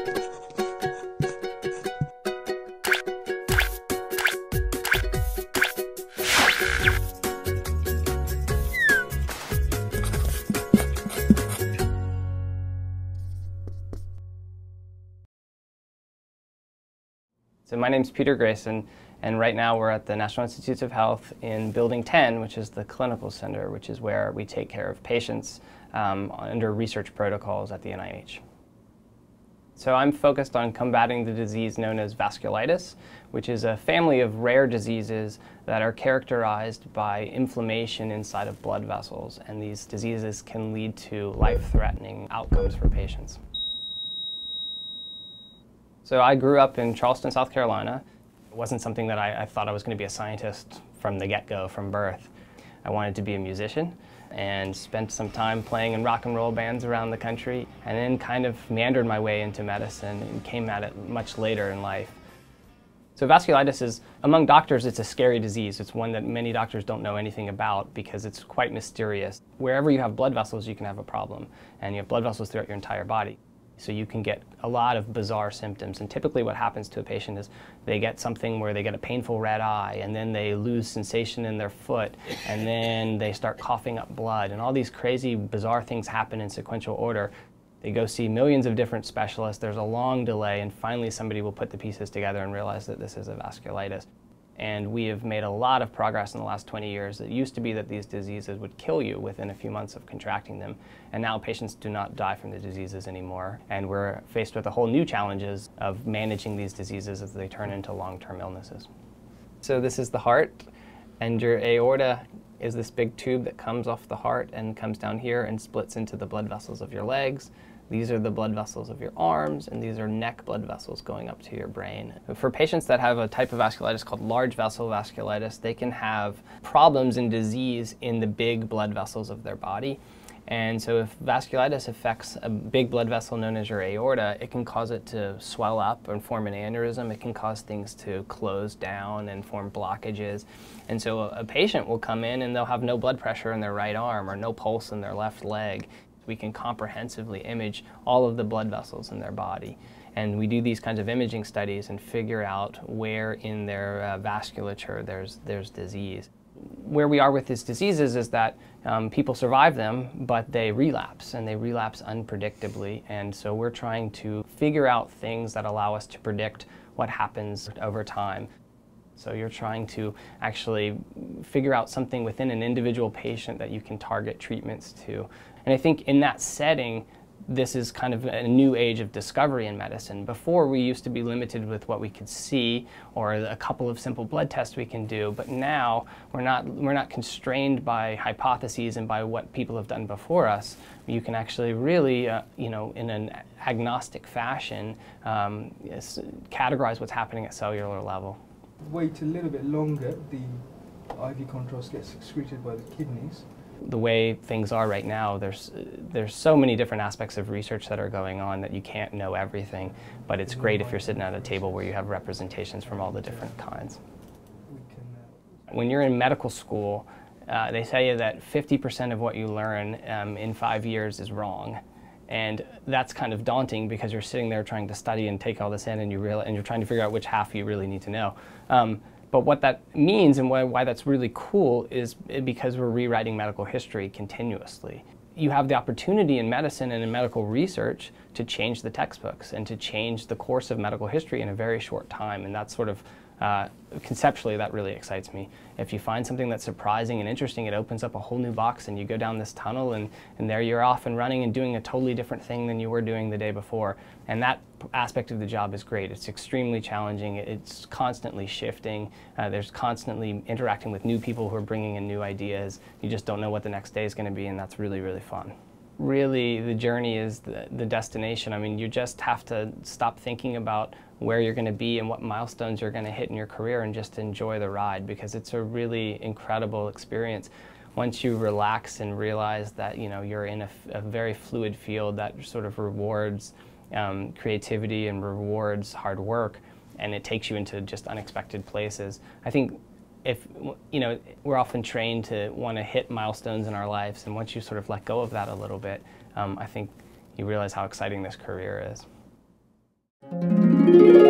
So my name's Peter Grayson, and right now we're at the National Institutes of Health in Building 10, which is the clinical center, which is where we take care of patients under research protocols at the NIH. So I'm focused on combating the disease known as vasculitis, which is a family of rare diseases that are characterized by inflammation inside of blood vessels, and these diseases can lead to life-threatening outcomes for patients. So I grew up in Charleston, South Carolina. It wasn't something that I thought I was going to be a scientist from the get-go, from birth. I wanted to be a musician and spent some time playing in rock and roll bands around the country, and then kind of meandered my way into medicine and came at it much later in life. So vasculitis is, among doctors, it's a scary disease. It's one that many doctors don't know anything about because it's quite mysterious. Wherever you have blood vessels, you can have a problem, and you have blood vessels throughout your entire body. So you can get a lot of bizarre symptoms, and typically what happens to a patient is they get something where they get a painful red eye, and then they lose sensation in their foot, and then they start coughing up blood, and all these crazy bizarre things happen in sequential order. They go see millions of different specialists, there's a long delay, and finally somebody will put the pieces together and realize that this is a vasculitis. And we have made a lot of progress in the last 20 years. It used to be that these diseases would kill you within a few months of contracting them, and now patients do not die from the diseases anymore. And we're faced with a whole new challenges of managing these diseases as they turn into long-term illnesses. So this is the heart, and your aorta is this big tube that comes off the heart and comes down here and splits into the blood vessels of your legs. These are the blood vessels of your arms, and these are neck blood vessels going up to your brain. For patients that have a type of vasculitis called large vessel vasculitis, they can have problems and disease in the big blood vessels of their body. And so if vasculitis affects a big blood vessel known as your aorta, it can cause it to swell up and form an aneurysm. It can cause things to close down and form blockages. And so a patient will come in and they'll have no blood pressure in their right arm or no pulse in their left leg. We can comprehensively image all of the blood vessels in their body. And we do these kinds of imaging studies and figure out where in their vasculature there's disease. Where we are with these diseases is that people survive them, but they relapse, and they relapse unpredictably. And so we're trying to figure out things that allow us to predict what happens over time. So you're trying to actually figure out something within an individual patient that you can target treatments to. And I think in that setting, this is kind of a new age of discovery in medicine. Before, we used to be limited with what we could see or a couple of simple blood tests we can do, but now we're not constrained by hypotheses and by what people have done before us. You can actually really, in an agnostic fashion, categorize what's happening at cellular level. Wait a little bit longer, the IV contrast gets excreted by the kidneys. The way things are right now, there's so many different aspects of research that are going on that you can't know everything, but it's great if you're sitting at a table where you have representations from all the different kinds. When you're in medical school, they tell you that 50% of what you learn in 5 years is wrong. And that's kind of daunting because you're sitting there trying to study and take all this in, and you're trying to figure out which half you really need to know. But what that means and why that's really cool is because we're rewriting medical history continuously. You have the opportunity in medicine and in medical research to change the textbooks and to change the course of medical history in a very short time, and that's sort of conceptually, that really excites me. If you find something that's surprising and interesting, it opens up a whole new box, and you go down this tunnel, and there you're off and running and doing a totally different thing than you were doing the day before. And that aspect of the job is great. It's extremely challenging. It's constantly shifting. There's constantly interacting with new people who are bringing in new ideas. You just don't know what the next day is going to be, and that's really, really fun. Really, the journey is the destination. I mean, you just have to stop thinking about where you're going to be and what milestones you're going to hit in your career and just enjoy the ride, because it's a really incredible experience. Once you relax and realize that you're in a very fluid field that sort of rewards creativity and rewards hard work, and it takes you into just unexpected places. I think we're often trained to want to hit milestones in our lives, and once you sort of let go of that a little bit, I think you realize how exciting this career is. you.